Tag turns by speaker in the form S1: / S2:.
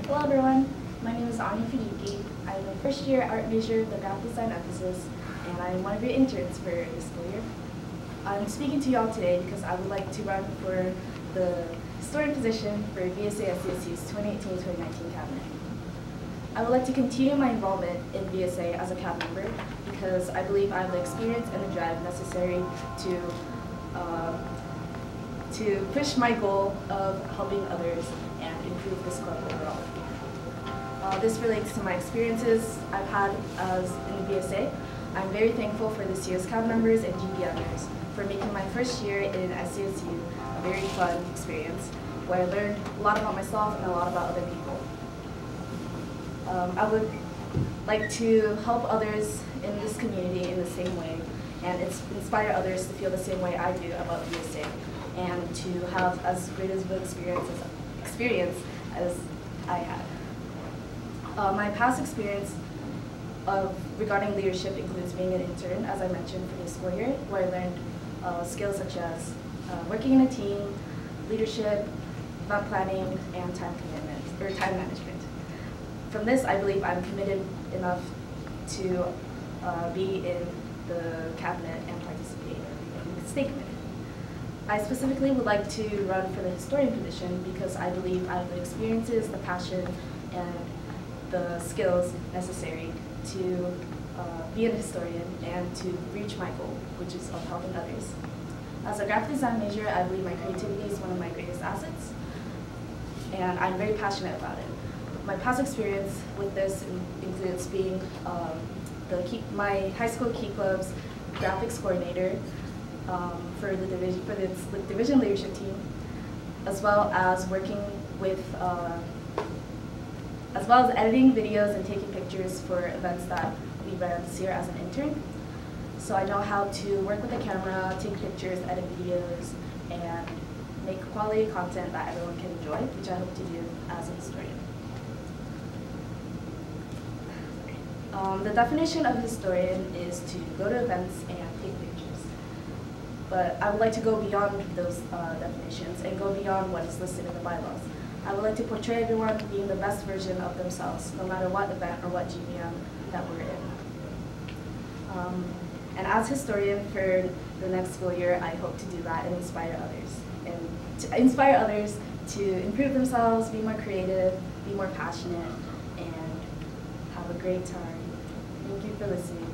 S1: Hello everyone, my name is Anya Fidiki. I'm a first year art major with a graphic design emphasis, and I'm one of your interns for this school year. I'm speaking to y'all today because I would like to run for the historian position for VSA SCSU's 2018-2019 cabinet. I would like to continue my involvement in VSA as a CAB member because I believe I have the experience and the drive necessary to push my goal of helping others and improve this club overall. This relates to my experiences I've had as in the VSA. I'm very thankful for this year's CAB members and GPMers for making my first year in SCSU a very fun experience where I learned a lot about myself and a lot about other people. I would like to help others in this community in the same way and inspire others to feel the same way I do about VSA and to have as great of an experience as I had. My past experience regarding leadership includes being an intern, as I mentioned, for this school year, where I learned skills such as working in a team, leadership, event planning, and time management. From this, I believe I'm committed enough to be in the cabinet and participate in the state committee. I specifically would like to run for the historian position because I believe I have the experiences, the passion, and the skills necessary to be an historian and to reach my goal, which is of helping others. As a graphic design major, I believe my creativity is one of my greatest assets, and I'm very passionate about it. My past experience with this includes being my high school Key Club's graphics coordinator for the division leadership team, as well as working with as well as editing videos and taking pictures for events that we ran this year as an intern. So I know how to work with the camera, take pictures, edit videos, and make quality content that everyone can enjoy, which I hope to do as a historian. The definition of a historian is to go to events and take pictures. But I would like to go beyond those definitions and go beyond what is listed in the bylaws. I would like to portray everyone being the best version of themselves, no matter what event or what GPM that we're in. And as historian for the next school year, I hope to do that and inspire others. And to inspire others to improve themselves, be more creative, be more passionate, and have a great time. Thank you for listening.